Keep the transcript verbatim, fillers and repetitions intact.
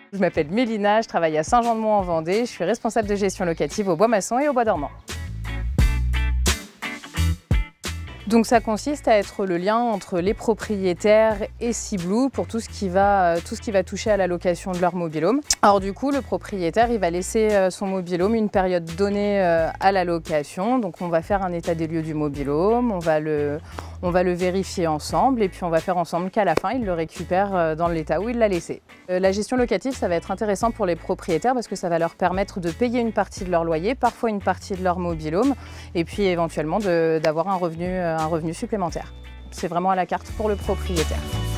Je m'appelle Mélina, je travaille à Saint-Jean-de-Mont en Vendée, je suis responsable de gestion locative au Bois Maçon et au Bois Dormant. Donc ça consiste à être le lien entre les propriétaires et Seablue pour tout ce qui va, tout ce qui va toucher à la location de leur mobil-home. Alors du coup, le propriétaire, il va laisser son mobil-home une période donnée à la location. Donc on va faire un état des lieux du mobil-home, on va le, on va le vérifier ensemble et puis on va faire ensemble qu'à la fin, il le récupère dans l'état où il l'a laissé. La gestion locative, ça va être intéressant pour les propriétaires parce que ça va leur permettre de payer une partie de leur loyer, parfois une partie de leur mobil-home et puis éventuellement d'avoir un revenu un revenu supplémentaire. C'est vraiment à la carte pour le propriétaire.